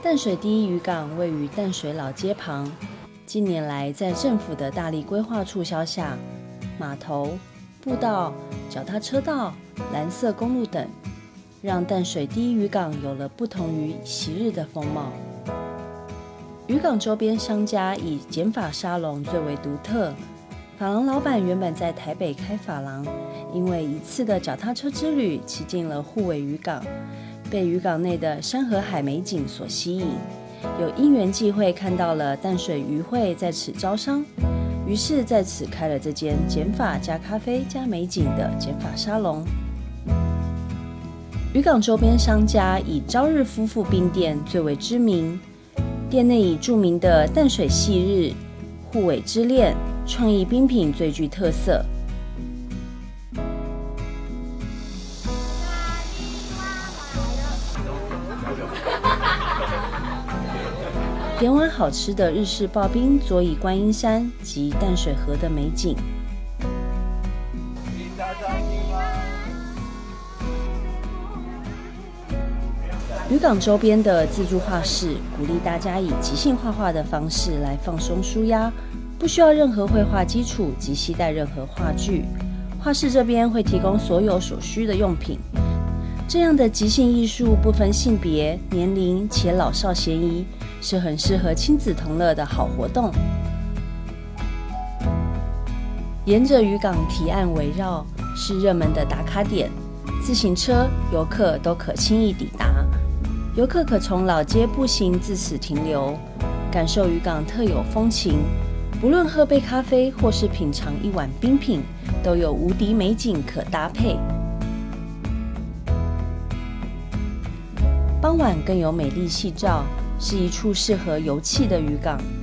淡水第一渔港位于淡水老街旁，近年来在政府的大力规划促销下，码头、步道、脚踏车道、蓝色公路等，让淡水第一渔港有了不同于昔日的风貌。渔港周边商家以剪发沙龙最为独特，发廊老板原本在台北开发廊，因为一次的脚踏车之旅骑进了互尾渔港，被渔港内的山河海美景所吸引，有因缘际会看到了淡水渔会在此招商，于是在此开了这间剪发加咖啡加美景的剪发沙龙。渔港周边商家以朝日夫妇冰店最为知名，店内以著名的淡水夕日、互尾之恋、创意冰品最具特色。点碗好吃的日式刨冰，佐以观音山及淡水河的美景。渔港周边的自助画室鼓励大家以即兴画画的方式来放松舒压，不需要任何绘画基础及携带任何画具。画室这边会提供所有所需的用品。这样的即兴艺术不分性别、年龄且老少咸宜，是很适合亲子同乐的好活动。沿着渔港堤岸围绕是热门的打卡点，自行车、游客都可轻易抵达。游客可从老街步行至此停留，感受渔港特有风情。不论喝杯咖啡或是品尝一碗冰品，都有无敌美景可搭配。傍晚更有美丽夕照，是一处适合游憩的渔港。